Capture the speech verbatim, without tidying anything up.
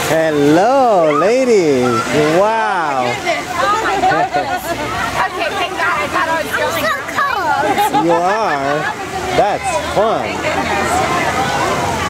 Hello, ladies. Wow. Oh my goodness. Okay, thank God. I thought I was going. I'm so cold. You are. That's fun. Thank goodness.